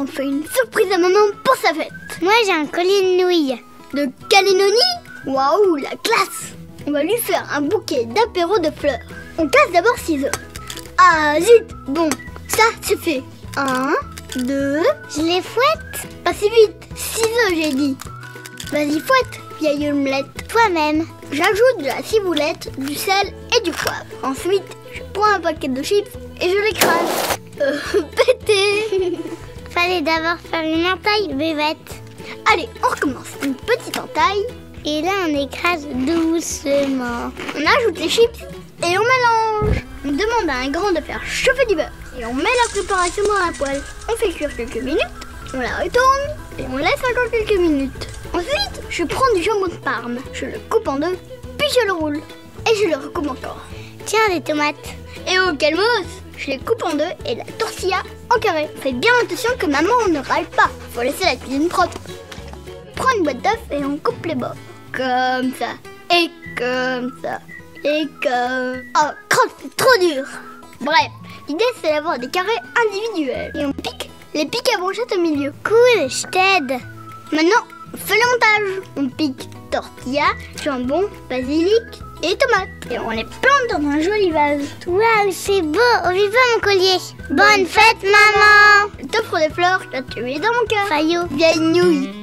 on fait une surprise à maman pour sa fête. Moi, j'ai un collier de nouilles. De cannelloni? Waouh, la classe! On va lui faire un bouquet d'apéro de fleurs. On casse d'abord 6 œufs. Ah zut! Bon, ça c'est fait. 1, 2... Je les fouette? Pas si vite, 6 œufs j'ai dit. Vas-y fouette, vieille omelette. Toi-même. J'ajoute de la ciboulette, du sel et du poivre. Ensuite, je prends un paquet de chips et je l'écrase. Pété! Fallait d'abord faire une entaille, bébête. Allez, on recommence. Une petite entaille. Et là, on écrase doucement. On ajoute les chips et on mélange. On demande à un grand de faire chauffer du beurre. Et on met la préparation dans la poêle. On fait cuire quelques minutes, on la retourne et on laisse encore quelques minutes. Ensuite, je prends du jambon de Parme. Je le coupe en deux, puis je le roule. Et je le recoupe encore. Tiens, des tomates. Et au calmos, je les coupe en deux et la tortilla en carré. Faites bien attention que maman ne râle pas. Faut laisser la cuisine propre. On prend une boîte d'œufs et on coupe les bords. Comme ça. Et comme ça. Et comme... Oh, crotte, c'est trop dur. Bref, l'idée c'est d'avoir des carrés individuels. Et on pique les piques à brochettes au milieu. Cool, je t'aide. Maintenant, on fait le montage. On pique tortilla, jambon, basilic et tomates. Et on les plante dans un joli vase. Waouh, c'est beau. Au vivant, mon collier. Bonne fête, maman. Je t'offre des fleurs, car tu es dans mon cœur. Fayot. Vieille nouille.